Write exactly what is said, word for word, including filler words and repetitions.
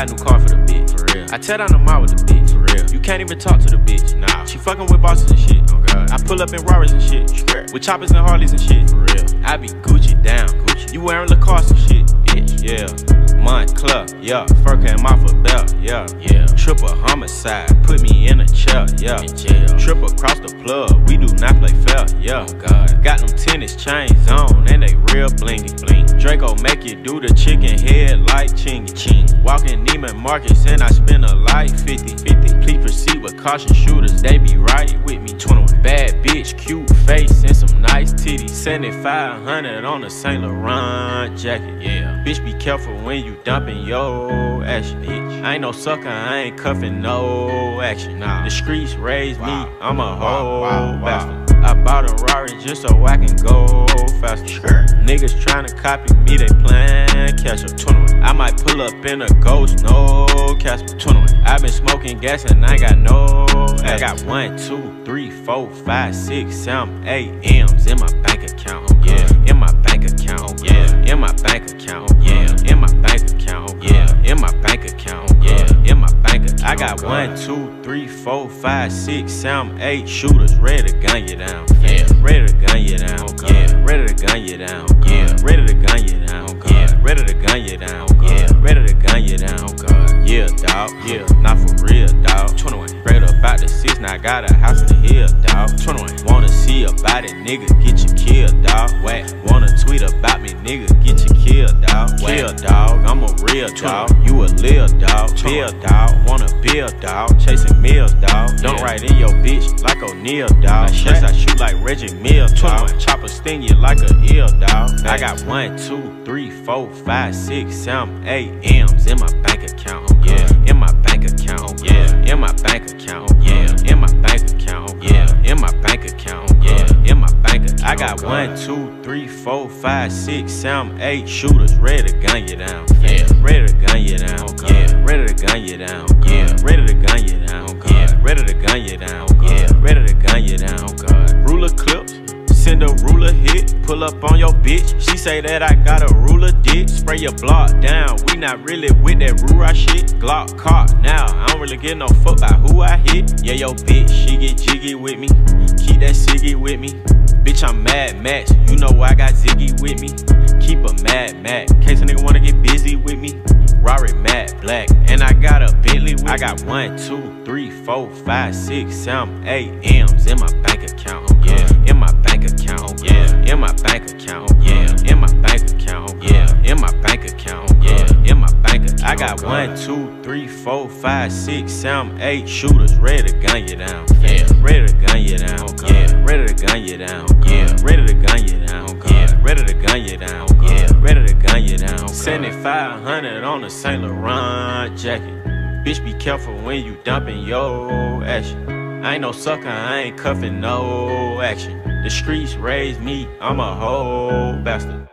buy a new car for the bitch. For real. I tear down the mall with the bitch. For real. You can't even talk to the bitch. Nah. She fucking with bosses and shit. Oh God. I pull up in Rarers and shit. Swear. With choppers and Harleys and shit. For real. I be Gucci down. Gucci. You wearing Lacoste and shit, bitch. Yeah. Montclair, yeah. Fur came off a belt, yeah. Yeah. Triple homicide, put me in a chair, yeah. In jail. Triple across the plug, we do not play fair, yeah. Oh God. Got them tennis chains on, and they real blingy. Bling. Draco make you do the chicken head like chingy. Ching. Walking Neiman Marcus, and I spend a light fifty. fifty. Please proceed with caution, shooters, they be right with me. twenty-one. Bad bitch, cute face, and some nice titties. seventy-five hundred on a Saint Laurent jacket, Yeah. Bitch, be careful when you dumping your action, bitch. I ain't no sucker, I ain't cuffing no action. Nah. The streets raised Wow. me, I'm a Wow, whole wow, wow. bastard. I bought a Rari just so I can go faster. Sure. Niggas tryna copy me, they playin' catch up. twenty-one. I might pull up in a ghost, no Casper. twenty-one. I been smoking gas and I got no I got one, two, three, four, five, six, seven, eight M's in my bank account. Yeah. In my bank account. Yeah. In my bank account. Yeah. In my bank account. Yeah. In my bank account. Yeah. In my bank account. I got Oh, one, God. two, three, four, five, six, seven, eight shooters ready to gun you down. Yeah. Ready to gun you down. Oh, God. Yeah. Ready to gun you down. Yeah. Ready to gun you down. Oh, God. Yeah. Ready to gun you down. Yeah. Ready to gun you down. Oh God. Yeah, dawg. Yeah. Not for real, dawg. twenty-one. Straight up out the six, now I got a house in the hill, dawg. twenty-one. Wanna see about it, nigga, get you killed, dawg. Whack. Wanna tweet about me, nigga, get you killed, dawg. Kill, dawg, I'm a real dawg. You a lil dawg. Bill, dawg. Wanna build, dawg. Chasing meals, dawg. Don't Yeah. write in your bitch like O'Neal, dawg. Like Yes, Shaq. I shoot like Reggie Mills, dawg. twenty-one. Chopper sting you like a eel, dawg. I Facts. got one, two, three, four, five, six, seven, eight M's in my bank account. Yeah. In my bank account. Yeah. In my bank account. Yeah. In my bank account. Yeah. In my bank account. Yeah. In my bank account. I got Oh, one, God. two, three, four, five, six, seven, eight shooters ready to gun you down. Yeah. Ready to gun you down. Oh, God. Yeah. Ready to gun you down. Yeah. Ready to gun you down. Oh, God. Yeah. Ready to gun you down. Yeah. Ready to gun you down. Oh God. Ruler clips. Send a ruler hit, pull up on your bitch. She say that I got a ruler dick. Spray your block down, we not really with that Rura shit. Glock caught now, I don't really give no fuck about who I hit. Yeah, yo bitch, she get jiggy with me. Keep that ciggy with me. Bitch, I'm Mad Max, you know I got Ziggy with me. Keep a Mad Max, case a nigga wanna get busy with me. Rari matte black, and I got a Bentley with me. I got one, two, three, four, five, six, seven, eight M's in my bank account. Yeah. In my bank account. Yeah. In my bank account. Yeah. In my bank account. Yeah. In my bank account. Yeah. In my bank account. I got Oh, one, God. two, three, four, five, six, seven, eight shooters ready to gun you down. Yeah. Ready to gun you down. Oh, God. Yeah. Ready to gun you down. Yeah. Ready to gun you down. Oh, God. Yeah. Ready to gun you down. Yeah. Ready to gun you down. God. seventy-five hundred on a Saint Laurent jacket. Bitch, be careful when you dumping your action. I ain't no sucker, I ain't cuffing no action. The streets raised me, I'm a whole bastard.